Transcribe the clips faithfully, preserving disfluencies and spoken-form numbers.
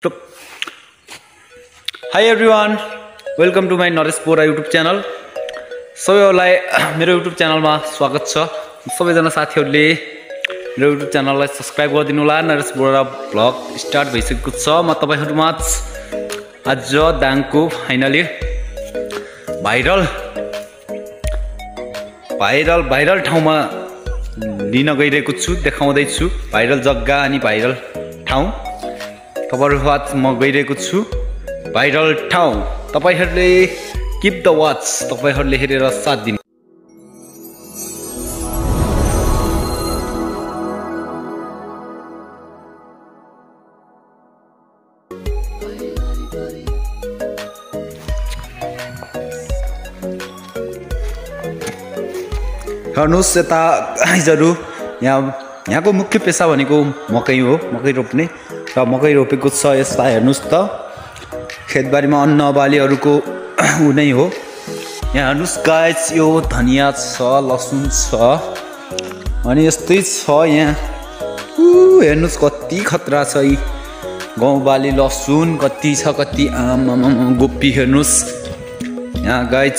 Hi everyone, welcome to my Naresh Bohara YouTube channel. सबैलाई मेरो YouTube च्यानलमा स्वागत छ। सबैजना साथीहरुले मेरो YouTube च्यानललाई सब्स्क्राइब गरिदिनु होला। नरेश बोहरा भ्लग स्टार्ट भइसकेको छ। म तपाईहरुमा आज दाङको फाइनली भाइरल भाइरल भाइरल ठाउँमा लिन गइरहेको छु, देखाउँदै छु भाइरल जग्गा अनि भाइरल ठाउँ। तपाईहरुमा म गइरहेको छु भाइरल ठाउँ। तपाईहरुले कीप द वाच, तपाईहरुले हेरेर साथ दिनु। हेर्नुस् यता गाइजहरु, यहाँ यहाँको मुख्य पेशा भनेको मकै हो, मकै रोप्ने र मकै रोपेको छ। यसलाई हेर्नुस् त, खेतबारीमा अन्न बालीहरुको उनै हो। यहाँ हेर्नुस् गाइज, यो धनिया छ, लसुन छ अनि यस्तै छ। यहाँ उ हेर्नुस् कति खतरा छ। यी गहुँ बाली लसुन कति छ, कति आम गोपी हेर्नुस् यहाँ गाइज।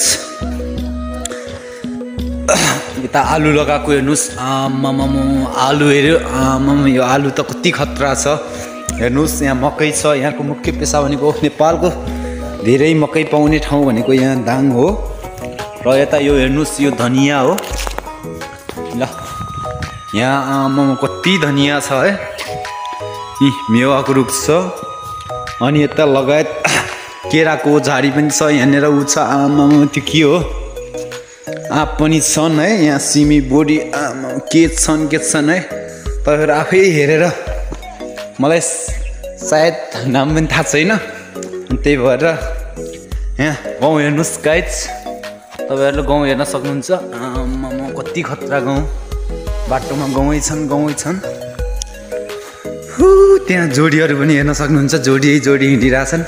यता आलु लगाएको हेर्नुस्, आमाम आलु हेर्यो, आमाम यो आलु त कति खतरा छ। हेर्नुस् यहाँ मकै छ। यहाँको मुख्य पेशा भनेको नेपालको धेरै मकै पाउने ठाउँ भनेको यहाँ दाङ हो। र यता यो हेर्नुस्, यो धनिया हो ल। यहाँ आमाम कति धनिया छ है। यी मेवाको रुख छ अनि यता लगायत केराको झाडी पनि छ। यहाँनिर उ छ, आमाम त्यो के हो, आँप पनि छन् है। यहाँ सिमी बोडी आमाम के छन् के छन् है, तपाईहरु आफै हेरेर। मलाई सायद नाम पनि थाहा छैन, त्यही भएर यहाँ गाउँ हेर्नुस् गाइज। तपाईहरुले गाउँ हेर्न सक्नुहुन्छ। आमाम कति खतरा गाउँ, बाटोमा गाउँै छन् गाउँै छन्। हु त्यहाँ जोडीहरु पनि हेर्न सक्नुहुन्छ, जोडी जोडी हिँडिरहेछन्।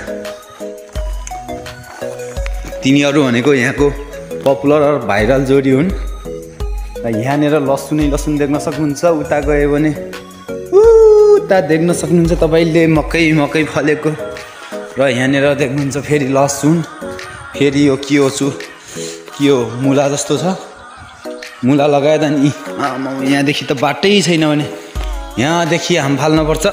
तिनीहरु भनेको यहाँको पपुलर र भाइरल जोडी हुन्। र यहाँनिर लसुनै लसुन देख्न सक्नुहुन्छ। उता गयो भने उता देख्न सक्नुहुन्छ तपाईले मकै मकै फलेको। र यहाँनिर देख्नुहुन्छ फेरि लसुन, फेरि यो के हो छु के हो मुला जस्तो छ, मुला लगाएर। अनि यहाँदेखि त बाटै छैन भने यहाँदेखि हाम फाल्नुपर्छ।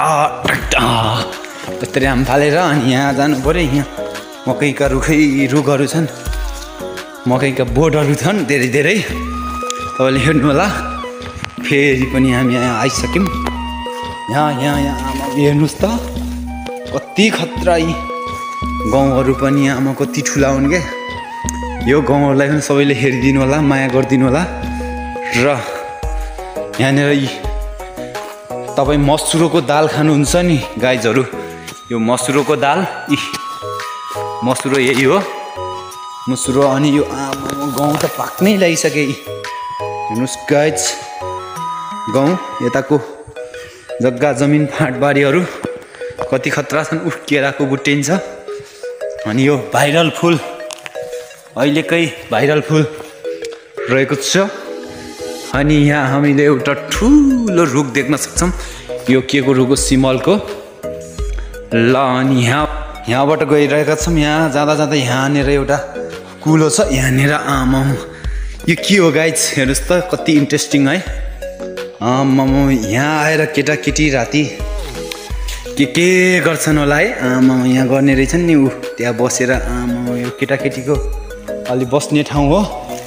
यस्तरी हाम फालेर अनि यहाँ जानु पर्यो। यहाँ मकैका रुखै रुखहरू छन्, मकैका बोटहरू छन् धेरै धेरै। तपाईँले हेर्नु होला। फेरि पनि हामी यहाँ आइसक्यौँ। यहाँ यहाँ यहाँ हेर्नुहोस् त कति खतरा। यी गाउँहरू पनि आमा कति ठुला हुन् के। यो गाउँहरूलाई पनि सबैले हेरिदिनु होला, माया गरिदिनु होला। र यहाँनिर यी तपाईँ मसुरोको दाल खानुहुन्छ नि गाइजहरू, यो मसुरोको दाल, इ मसुरो यही हो मसुरो। अनि यो आमा गाउँ त पाक्नै लागिसके। हेर्नुहोस् गाइज, गाउँ यताको जग्गा जमिन फाँटबारीहरू कति खतरा छन्। उफ केराको बुट्टिन्छ। अनि यो भाइरल फुल, अहिलेकै भाइरल फुल रहेको छ। अनि यहाँ हामीले एउटा ठुलो रुख देख्न सक्छौँ। यो के को रुख हो, सिमलको ल। अनि यहाँ यहाँबाट गइरहेका छौँ। यहाँ जाँदा जाँदा यहाँनिर एउटा कुलो छ। यहाँनिर आमाम यो के हो गाइज, हेर्नुहोस् त कति इन्ट्रेस्टिङ है। आमाम यहाँ आएर केटाकेटी राति के के गर्छन् होला है। आमाम यहाँ गर्ने रहेछन् नि, ऊ त्यहाँ बसेर। आमाम यो केटाकेटीको अलि बस्ने ठाउँ हो।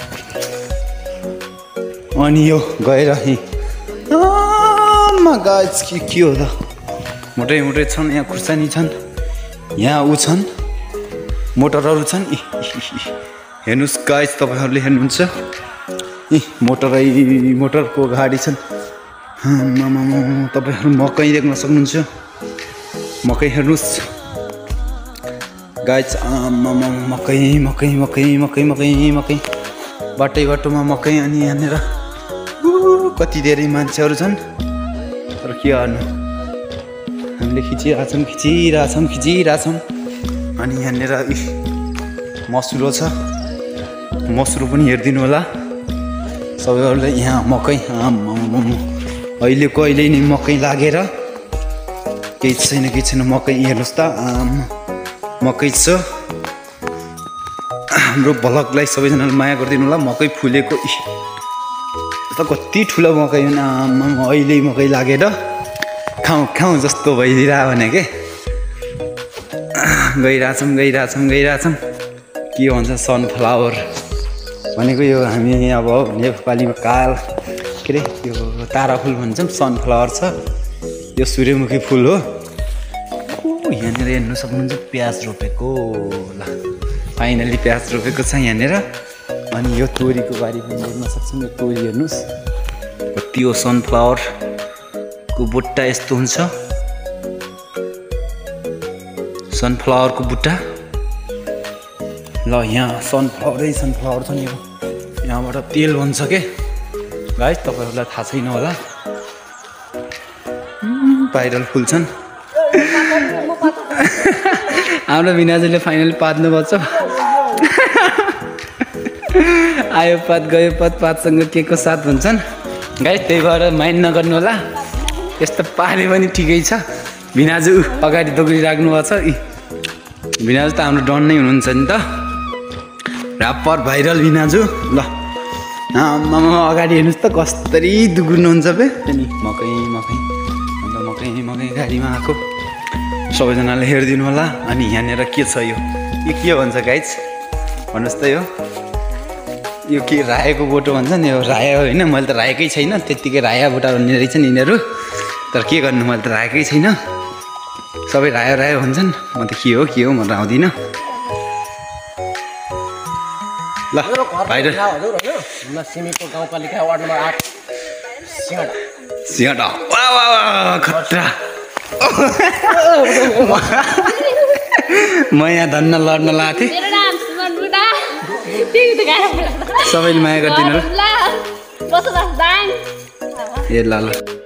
अनि यो गएर आमा गाइज के के हो त, मोटै मोटै छन्। यहाँ खुर्सानी छन्, यहाँ ऊ छन्, मोटरहरू छन्। हेर्नुहोस् गाइज, तपाईँहरूले हेर्नुहुन्छ इ मोटरै मोटरको गाडी छन्। तपाईँहरू मकै देख्न सक्नुहुन्छ। मकै हेर्नुहोस् गाइज, आमाम मकै मकै मकै मकै मकै मकै बाटै बाटोमा मकै। अनि यहाँनिर कति धेरै मान्छेहरू छन्। तर के गर्नु, हामीले खिचिरहेछौँ खिचिरहेछौँ खिचिरहेछौँ। अनि यहाँनिर मसुरो छ, मसुरो पनि हेरिदिनु होला सबैहरूले। यहाँ मकै, आमाम अहिलेको अहिले नै मकै लागेर केही छैन केही छैन मकै हेर्नुहोस् त मकै छ हाम्रो भ्लगलाई सबैजनाले माया गरिदिनु होला मकै फुलेको त कति ठुलो मकै हो अहिले मकै लागेर खाउँ खाउँ जस्तो भइदिरह भने के गइरहेछौँ गइरहेछौँ गइरहेछौँ के भन्छ सनफ्लावर भनेको यो हामी अब नेपालीमा काल के अरे यो तारा फुल भन्छौँ सनफ्लावर छ यो सूर्यमुखी फुल हो यहाँनिर हेर्नु सक्नुहुन्छ प्याज रोपेको ल फाइनली प्याज रोपेको छ यहाँनिर अनि यो तोरीको बारी पनि हेर्न सक्छौँ यो तोरी हेर्नुहोस् कति हो सनफ्लावरको बुट्टा यस्तो हुन्छ सनफ्लावरको बुट्टा ल यहाँ सनफ्लावरै सनफ्लावर छ नि यो यहाँबाट तेल बन्छ के गाइस तपाईँहरूलाई थाहा छैन होला भाइरल फुल छन् हाम्रो भिनाजुले फाइनली पात्नु पर्छ आयो पात गयो पात पातसँग के को साथ भन्छन् गाइस त्यही भएर माइन्ड नगर्नु होला यस्तो पाले पनि ठिकै छ भिनाजु अगाडि दौडिराख्नु भएको छ भिनाजु त हाम्रो डन नै हुनुहुन्छ नि त ऱ्यापर भाइरल भिनाजु ल आमामा अगाडि हेर्नुहोस् त कसरी दुगुर्नुहुन्छ बे अनि मकै मकै अन्त मकै मकै गाडीमा आएको सबैजनाले हेरिदिनु होला अनि यहाँनिर के छ यो यो के भन्छ गाइज भन्नुहोस् त यो यो के रायोको बोटो भन्छ नि यो रायो होइन मैले त रायोकै छैन त्यत्तिकै राया बोटा भन्ने रहेछ नि यिनीहरू तर के गर्नु मैले त रायोकै छैन सबै रायो रायो भन्छन् म त के हो के हो म त आउँदिनँ ल भाइरल सिमीको गाउँपालिका वार्ड नम्बर आठ सिंहटा सिंहटा वा वा वा खतरा म यहाँ धन्न लड्न लाएको थिएँ सबैले माया गरिदिनु ल ए ल ल